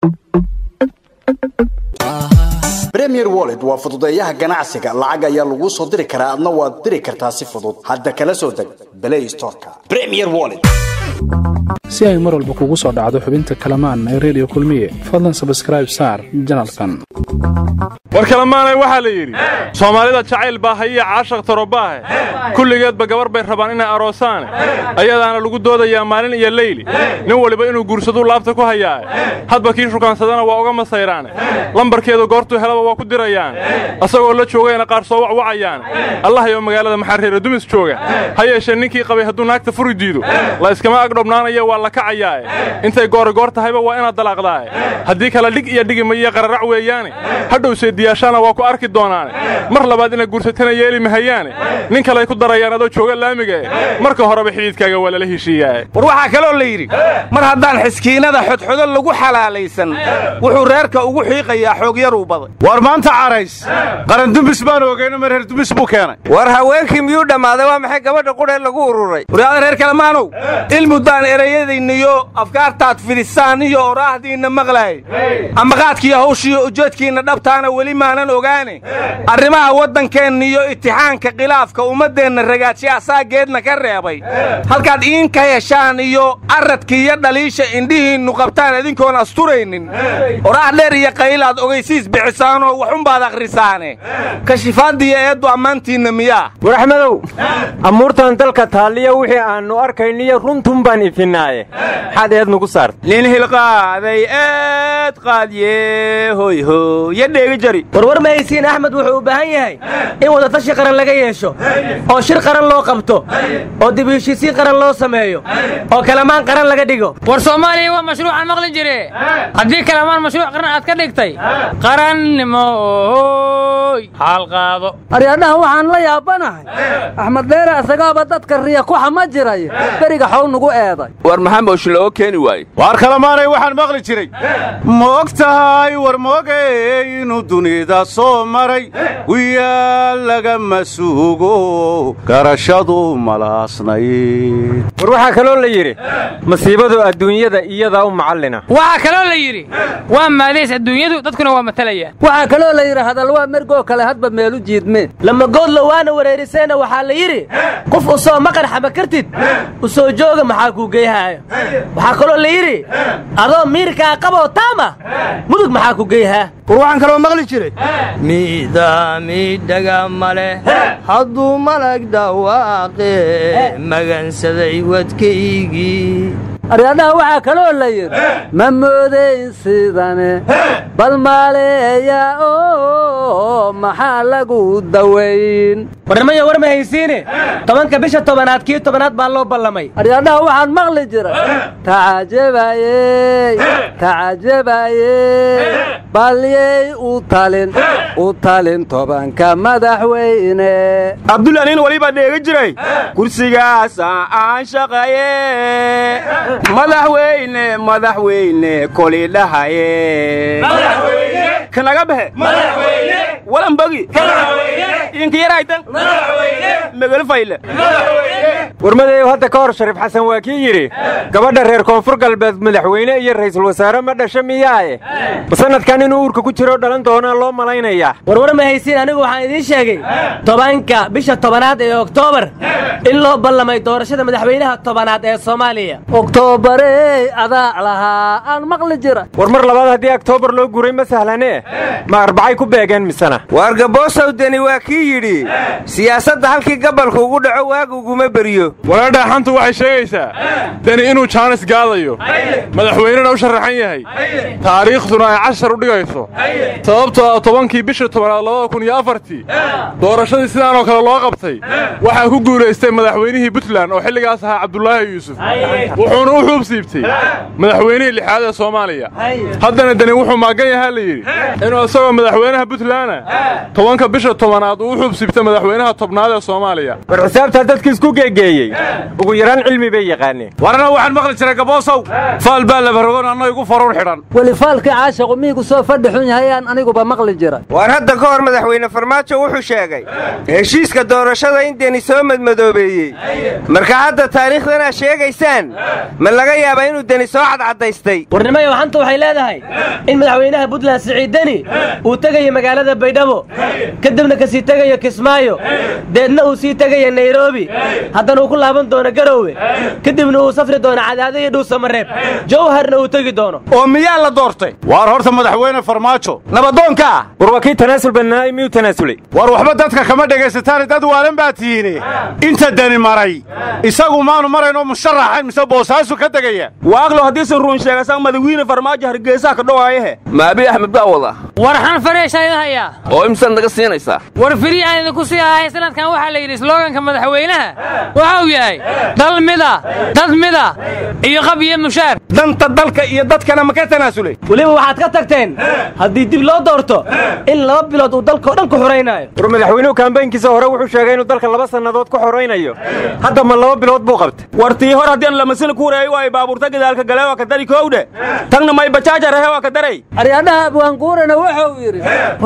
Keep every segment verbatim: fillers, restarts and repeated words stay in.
Premier Wallet waa fududeeyaha ganacsiga lacag ayaa lagu soo diri karaa adna waad diri kartaa si fudud hadda kala soo deg Play Store-ka Premier Wallet si ay mar walba kugu soo dhacdo xubinta kalamaan ee Radio Kulmiye fadlan subscribe saar channelkan war kalamaan waxa la yiri Soomaalida jacayl baa haya caashaq tarobaahe kulligeed ba gabar bay rabaan inay aroosaan ayadaana lagu doodayaa maalin iyo leyli nin waliba inuu guursado laabta ku hayaa hadba kii shukaansadana waa uga masayraan lambarkeedu goortu helaba waa ku dirayaan asagoo la joogayna qaar soo wacayaan Allah iyo magaalada maxariir dumis jooga hayeeshee ninkii qabay haduu naagta furi diido la iskama agdhobnaanayo waa la kacayaa intay goor goor tahayba waa inaad dalaaqdaa hadii kala dhig iyo dhigimay qararac weeyaan hadhow seediyaashana waa ku arki doonaan mar labaad ina guursatana yeeli mahayaan nin kale ay ku darayaan adoo jooga laamiga marka horeba xididkaaga waa la heshiiyay war waxa kale oo la yiri mar haddaan xiskiinada xodxodo lagu xalaalaysan wuxuu reerka ugu xiiqayaa xoog yar u baday war maanta carays qaran dumbis baan ogeeyna mar reer dumbis buu keenay war haweenkii miyuu dhamaaday waa maxay gabadha qudheen lagu ururay war reer kalamaanow ilmudaan erayadiiniyo afkaartaad fidisaan iyo oraahdiina maqlay ama qaadkiyo hawshiyo ujeedkiina dhabtaana weli maanan ogaane arrimaha waddankeena iyo itixaanka khilaafka ummadeena ragaajiya saageedna ka reebay halkaad iin ka yeeshaan iyo aradkiiyo dhaliisha indhihiinu qabtaan idinkoon asturaynin oraah dheer iyo qaylaad ogeysiis bixisaanoo waxun baad akhrisaane kashifaadiyo eeddu ammaantiinna miyaa war axmedow amuurtan dalka taaliya wixii aanu arkayniyo runtun baan ifinaaye maxaad eed nugu saartay nin hilqaaday eed qaadye hoy hoy yadheegi jari warwar ma haysiin axmed wuxuu u baahan yahay in wada tashi qaran laga yeesho oo shir qaran loo qabto oo dib u heshiisiin qaran loo sameeyo oo kalamaan qaran laga dhigo war Soomaaliya waa mashruuc maqlin jire haddii kalamaan mashruuc qaran aad ka dhigtay qarannimo hal qaado aryaadaha waxaan la yaabanahay axmed deere asagaaba dadka riya ku xama jiray bariga xoog nugu eeday war maxamed shiloo keeni waay war kalamaanay waxaan maqli jiray moogtahay war moogay inuu dunida soo maray wiya laga masuugo garashadu malaasnay war waxa kale la yiri masiibadu adduunyada iyada u macallina waxa kale la yiri waa maaleys adduunyadu dadkuna waa matalaya waxa kale la yiri hadal waa mergo kale hadba meelu jiidmeen lama good la waana wareeriseena waxa la yiri qof u soo maqar xaba kartid u soo jooga maxaa ku geeyahay waxa kale la yiri adoo miirka qabo taama mudug maxaa ku geeyahay war waxaan kale maqli jiray miidaami dhaga male hadduu malag dhawaaqe magansaday wadkaygii aryaadaha waxa kale la yiri ma moodayn sidane bal maaleeya oo maxaa lagu daweyn warmaya war ma haysiine tobanka bisha tobanaad kii tobanaad baa loo ballamay aryaadaha waxaan maqli jiray tacajabayey tacajabayey balyey u talin u talin tobanka madaxweyne abdullahin waliba dheega jiray kursigaas aan shaqaye madaxweyne madaxweyne koli dhahaye madaxweyne kanaga bahe madaxweyne walan bagi madaxweyne inka yaraytan madaxweyne magal fayle madaxweyne warmadeeyo hadda ka hor Shariif Xasan waa kii yiri gabadha reer koonfur galbeed madaxweyne iyo ra'iisul wasaare ma dhashay miyaaye sanadkan inuu uurka ku jiro dhalan doona loo malaynaya warwar ma haysiin anigu waxaan idin sheegay tobanka bisha tobanaad ee Oktoobar in loo ballamay doorashada madaxweynaha tobanaad ee Soomaaliya Oktoobarey adaa lahaa aan maqli jira war mar labaad haddii Oktoobar loo guuray ma sahlane ma arbacay ku beegeen misana war gaboosow dani waa kii yiri siyaasadda halkii gobolka ugu dhaco waagu uguma bariyo walaadha xantu waxay sheegaysaa dani inuu jaanis gaadayo madaxweynena u sharaxan yahay taariikhduna ay cashar u dhigayso sababtoo tobankii bisha tobanaad laba kun iyo afar doorashadii sidaan oo kale loo qabtay waxa ku guuleystay madaxweynihii Puntland oo xilligaas ahaa Cabdullaahi Yuusuf wuxuuna u xuub siibtay madaxweynihii lixaad ee Soomaaliya haddana dani wuxuu maagan yahay la yiri inuu asagoo madaxweynaha Puntland tobanka bisha tobanaad uu xuub siibtay madaxweynaha tobnaad ee Soomaaliya war xisaabta dadka isku geegay shaqaynayey ugu yaraan cilmi bay yaqaaneen. warana waxaan maqli jiray gaboosow faal baa la barogon anna igu faruur xidhan weli faalkii caashaqu miigu soo fadhixun yahayaan aniguba maqli jira. war hadda ka hor madaxweyne farmaajo wuxuu sheegay heshiiska doorashada in deni soo madmadoobeeyey marka hadda taariikhdana sheegaysaan ma laga yaabaa inuu deni soo cadcadaystay. warnimayo xanta waxay leedahay in madaxweynaha Puntland Siciid Deni uu tagayo magaalada Baydhabo kadibna ka sii tagayo Kismaayo deedna uu sii tagayo Nairobi haddana uu ku laaban doono Garowe kadibna uu safri doono Cadaadad iyo Dhuusamareeb Jowharna uu tagi doono. oo miyaa la doortay war horta madaxweyne farmaajo nabadoonka war waa kii tanaasul bannaay miyuu tanaasulay war waxba dadka kama dhegaysataan dad waalan baa tihiin inta dani maray isagu maanu marayno musharaxay mise boosaasu ka tagaya waaqlo hadii soo ruun sheegasan madaxweyne farmaajo hargeysa ka dhawaayahe maabi axmed baa wada war xan fareeshaydaaya oo imsan naga siinaysa war firi aan ku sii ahay sanadkan waxa la yiri sloganka madaxweynaha waxa uu yahay dal mida dad mida iyo qabiye mushaar danta dalka iyo dadkana ma ka tanaasulay waliba waxaad ka tagteen haddii dib loo doorto in laba bilood uu dalka oo dhan ku xoreynayo. war madaxweynuhu kaambeynkiisa hore wuxuu sheegay inuu dalka laba sannadood ku xoreynayo hadda ma laba bilood buu qabtay. wartii hor haddii aan lama sina ku wareeyo way baabuurta gadaalka galay waa ka dari koowde tagna may bajaaja rahe waa ka daray aryadaha abwaanguurana wuxuu yidhi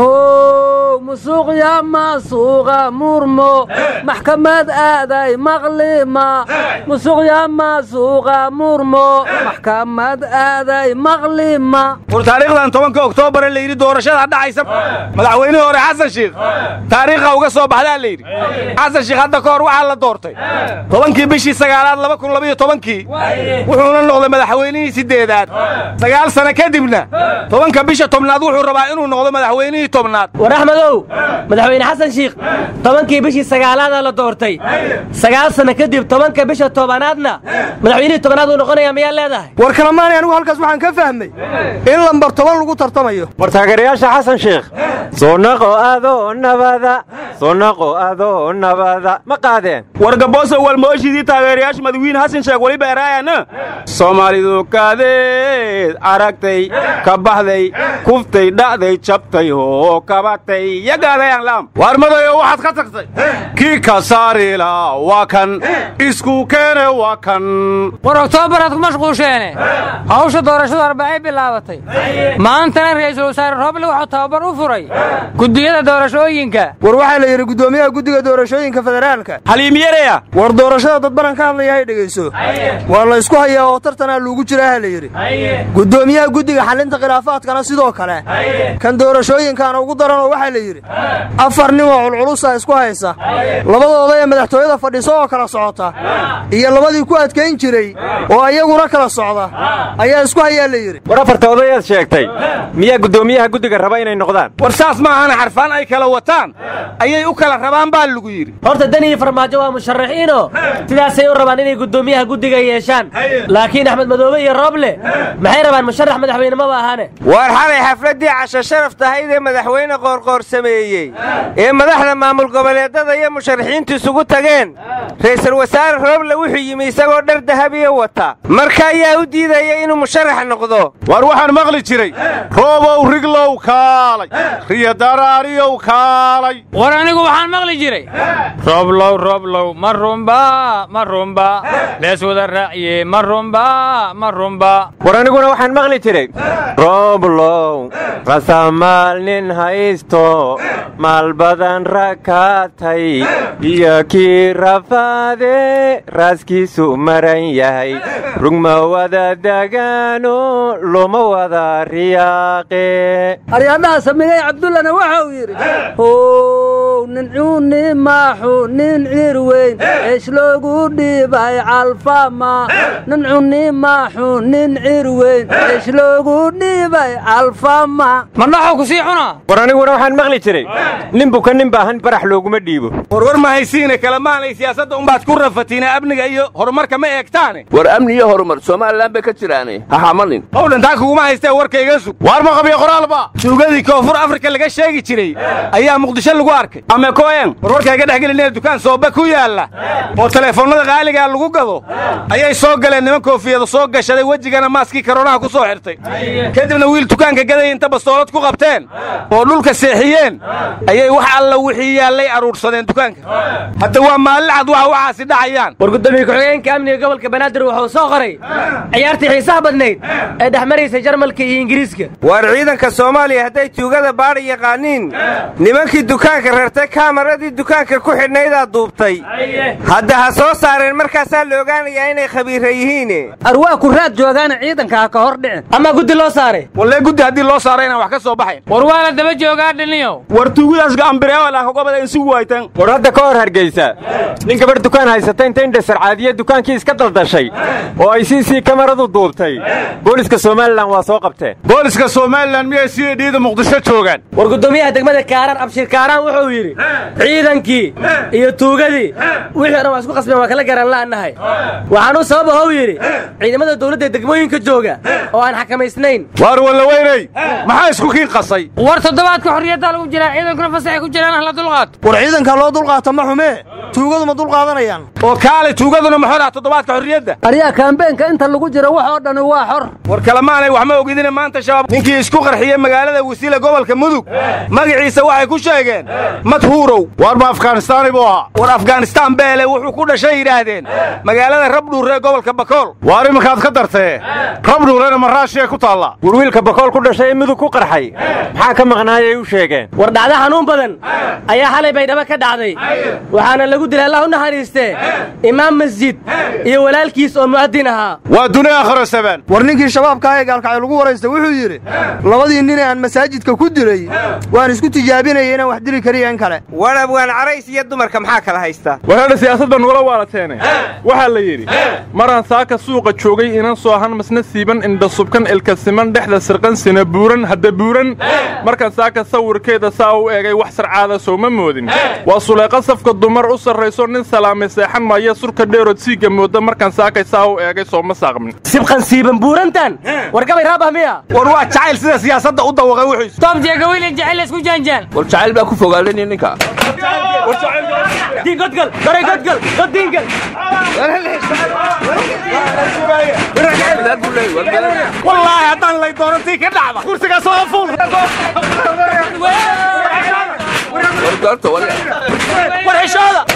hoo musuuq yaa maasuuqa murmo maxkamad aaday maqlima musuuq yaa maasuuqa murmo maxkamad aaday maqlima. war taariikhdan tobanka oktoobar la yiri doorashada dhacaysa madaxweynaha hore xasan sheekh taariikhda uga soo baxday la yiri xasan sheekh hadda ka hor waxa la doortay tobankii bishii sagaalaad laba kun laba iyo tobankii wuxuuna noqday madaxweynihii sideedaad sagaal sano kadibna tobanka bisha tobnaad wuxuu rabaa inuu noqdo madaxweynihii tobnaad. war axmedow madaxweyne xasan sheekh tobankii bishii sagaalaad la doortay sagaal sano kadib tobanka bisha tobanaadna madaxweynihii tobnaad uu noqonayaa miyaa leedahay. war kalamaanay anigu halkaas waxaan ka fahmay in lambar toban lagu tartamayo. war taageerayaasha xasan sheekh soo naqo aado nabada soo naqo aado nabada ma qaadeen. war gabooso wal mooshidii taageerayaasha madaxweyne xasan sheekh wali beeraayana Soomaalidu kaadeed aragtay ka baxday kuftay dhacday jabtay oo kabatay yagaadayaan laam war madayo waxaad ka tagtay kii ka saarila waa kan isku keene waa kan war Oktoobar aad ku mashquusheen hawsha doorashada arbacay bilaabatay maantana ra'iisul wasaare Roble wuxuu tababar u furay gudiyada doorashooyinka. war waxa la yiri gudoomiyaha gudiga doorashooyinka federaalka Xaliimiyarea war doorashada dad badan ka hadlayay dhageyso waa la isku hayaa oo tartana lagu jiraa la yiri gudoomiyaha gudiga xalinta khilaafaadkana sidoo kale kan doorashooyinkana ugu daran oo waxa la yiri afar nin oo culculus ah isku haysa labadooda ee madaxtooyada fadhiso oo kala socota iyo labadii ku adkeyn jiray oo ayaguna kala socda ayaa isku hayaa la yiri. war afarta odayaad sheegtay miyaa gudoomiyaha gudiga raba inay noqdaan. war saas ma ahan xarfaan ay kala wataan ayay u kala rabaan baa lagu yiri. horta Deni farmaajo waa musharaxiino sidaas ay u rabaan inay gudoomiyaha gudiga yeeshaan laakiin Axmed Madoobe iyo Roble maxay rabaan musharax madaxweyne ma baahane. war xalay xafladii casho sharaf tahay ee madaxweyne qoorqoor sameeyay ee madaxda maamul goboleedada iyo musharaxiintu isugu tageen ra'iisul wasaare Roble wuxuu yimi isagoo dhar dahabiye wata marka ayaa u diidayay inuu musharax noqdo. war waxaan maqli jiray roobow riglow kaalay riya daraariyow kaalay war anigu waxaan maqli jiray roblow roblow marumba marumba lees wada raaciye marumba marumba. war aniguna waxaan maqli jiray roblow rasamal nin haysto maal badan rakaatay iyo kii rafaade raaskiisu maran yahay rugma wada dagaano loma wada riyaaqe. aryadaha samigay cabdullana waxa uu yidhi how nincuuni maaxu nin cir weyn eesh loogu dhiibay calfama nincuni maaxu nin cir weyn eesh loogu dhiibay calfama madhaxo ku sii cuna. war aniguna waxaan maqli jiray nin buka nin baahan barax looguma dhiibo. war war ma haysiine kala maanay siyaasadda umbaad ku rafatiina amniga iyo horumarka ma eegtaane. war amni iyo horumar Soomaaliland somalilan bay ka jiraane ha xamalin howdhantaa kuguma haystee warkayga sug waar ma qabiyo qoraalba tuugadii koonfur afrika laga sheegi jiray ayaa muqdisho lagu arkay ama koyen warwarkayga dhexgelinaya dukaan sooba ku yaalla oo teleefoonnada qaaligaa lagu gado ayay soo galeen niman koofiyada soo gashaday wejigana maaskii karonaha ku soo xirtay kadibna wiil dukaanka gaday inta bastoolad ku qabteen oo dhulka seexiyeen ayay wax alla wixii yaallay aruursadeen dukaanka hadda waa maalin cad waxa waxaasi dhacayaan war gudoomiye ku-xigeenka amniga gobolka banaadir wuxuu soo qoray ciyaartii xiisaha badnayd ee dhex maraysa jarmalka iyo ingiriiska war ciidanka soomaaliya hadday tuugada baadhi yaqaaniin nimankii dukaanka rartay kaamaradii dukaanka ku xidhnaydaa duubtay hadda ha soo saareen markaasaa la ogaanayaa inay khabiira yihiin arwaa ku raad joogaana ciidanka ha ka hor dhicin ama guddi loo saaray wallee guddi haddii loo saaray inaan wax ka soo baxayn war waa la daba joogaa dhiniyow war tuugadaas gaambireewala hogobada isugu waytan war hadda ka hor hargeysa nin gabar dukaan haysata inta indhasar caadiye dukaankii iska daldashay oo ay sii sii kamaradu duubtay booliska somalilan waa soo qabteen booliska somalilan miyay sii dhiida muqdisho joogaan war gudoomiyaha degmada kaaraan abshir kaaraan wuxuu yidhi ciidankii iyo tuugadii wixii dhan waa isku qasbeen waa kala garan la'annahay waxaanuu sabab ahou yidhi ciidamada dawladda degmooyinka jooga oo aan xakamaysnayn waar walla weynay maxaa isku kiin qasay war toddobaadka xorriyaddaa lagu jiraa ciidankuna fasaxay ku jiraan hala dulqaato war ciidanka loo dulqaato ma xumee tuugadu ma dulqaadanayaan oo kaale tuugaduna ma xor toddobaadka xorriyadda aryaa kaambeenka inta lagu jiro wax oo dhan waa xor war kalamaanay wax ma ogidina maanta shabaab ninkii isku qarxiyey magaalada wasiila gobolka mudug magaciisa waxay ku sheegeen madhuurow waar ma afghaanistaani buu ahaa war afghanistaan beele wuxuu ku dhashay yidhaahdeen magaalada rabdhuure ee gobolka bakool waar iminkaad ka dartee rabdhuurena ma raashiya ku taallaa war wiilka bakool ku dhashay ee mudug ku qarxay maxaa ka maqnaayay u sheegeen war dhacdo xanuun badan ayaa xalay baydhabo ka dhacday waxaana lagu dilay allah u naxariistee imaam masjid iyo walaalkiis oo mu'adin ahaa waa duni aakhiro sabaan war ninkii shabaabka ee gaalkacay lagu waraysta wuxuu yidhi labadii nin aan masaajidka ku dilay waan isku tijaabinaya inaan wax dili kariya in kale warab waan carays iyo dumarka maxaa kala haysta warhadha siyaasadda nugula waalateene waxaa la yidhi maraan saaka suuqa joogay inan soo han masna siiban indha subkan ilka siman dhexda sirqan sina buuran hadda buuran markaan saaka sawirkeeda saa u eegay wax sarcaada soo ma moodin waa suleeqa safka dumar u sarrayso nin salaamay seexan maaya surka dheerood siiga mooda markaan saakay saa u eegay soo ma saaqmin sibqan siiban buurantan war gabay raabah miya war waa jacayl sida siyaasadda u dawaqay wuxuu toob jeegaweyne jacayl isku jaanjaan war jacayl baa ku fogaalanay ninka diin godgal daray godgal god diingal wallaahi haddaan lay doorantii ka dhacda kursigaas waa fuul war xishooda